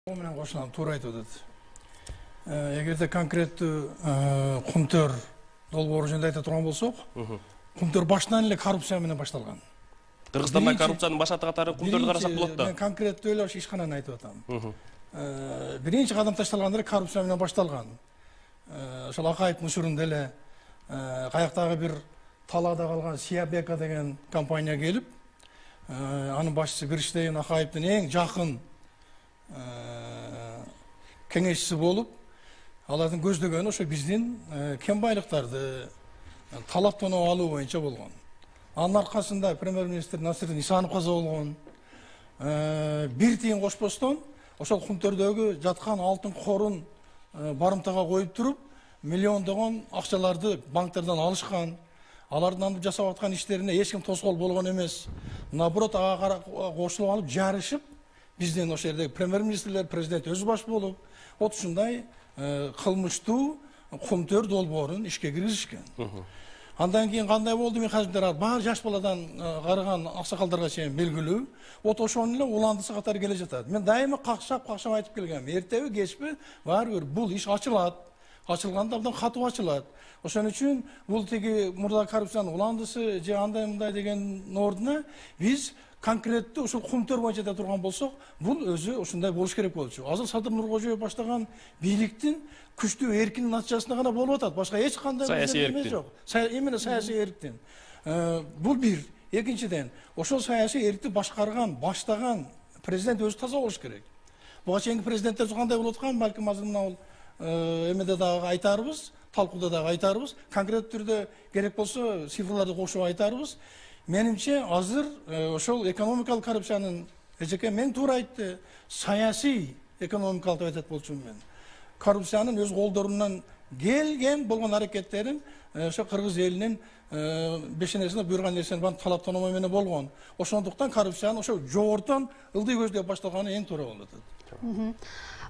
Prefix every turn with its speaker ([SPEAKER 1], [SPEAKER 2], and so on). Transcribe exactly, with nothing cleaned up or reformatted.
[SPEAKER 1] Менен кошулам, туура айтып атат. Эгерде конкреттүү кумтөр долбоору жөнүндө айта турган болсок, кумтөр башынан эле коррупция менен башталган.
[SPEAKER 2] Кыргызстанда коррупциянын башаты катары кумтөрдү карасак болот да.
[SPEAKER 1] Мен конкреттүү эле ошо ишкананы айтып атам. Биринчи кадам ташталганда коррупция менен башталган. Ошол Акаев мушурунда эле каяктагы бир талаада калган Сиябека деген компания келип, анын башчысы Бирштейн Акаевдин эң жакын кеңешчиси болуп, алардын көздөгөнү ошо биздин кем байлыктарды талаптанып алуу боюнча болгон. Анын аркасында премьер-министр Насырдин Исанов каза болгон. Бир тыйын кошпостон ошол кумтөрдөгү жаткан алтын корун барымтага коюп туруп, миллиондогон акчаларды банктардан алышкан. Алардын антип жасап аткан иштерине эч ким тоскоол болгон эмес. Наоборот, ага кошулуп алып, жарышып, биздин ошол жердеги премьер-министрлер, президент өзү баш болуп, вот ушундай кылмыштуу кумтөр долбоорун ишке киргизишкен. Андан кийин кандай болду, мен казыр баары жаш баладан карыган аксакалдарга чейин белгилүү. Вот ошонун эле уландысы катары келе жатат. Мен дайыма какшап какшап айтып келгем. Эртеби, кечпи баары бир бул иш ачылат. Ачылганда абдан катуу ачылат. Ошон үчүн бул тиги мурда коррупциянын уландысы же андай мындай деген ордуна биз конкреттүү ушул кумтөр боюнча да турган болсок, бул өзү ушундай болуш керек болчу. Азыр Садыр Нуркожоев баштаган бийликтин күчтүү эркинин натыйжасында гана болуп атат. Башка эч кандай эмес жок. Именно саясий эрктин. Бул бир. Экинчиден, ошол саясий эркти башкарган, баштаган президент өзү таза болуш керек. Буга чейинки президенттер кандай болуп аткан, балким азыр мына эмеде дагы айтарбыз, талкууда дагы айтарбыз, конкреттүү түрдө керек болсо цифрларды кошуп айтарбыз. Менимче азыр ошол экономикалык коррупциянын эжеке мен туура айтты, саясий экономикалык деп айтат болчумун мен. Коррупциянын өз колдорунан келген болгон аракеттерин ошо кыргыз элинин бешенесине буйрган нерсени баарын талаптануу менен болгон. Ошондуктан коррупциянын ошо жогорудан ылдый көздөп башталганы эң туура болуп атат.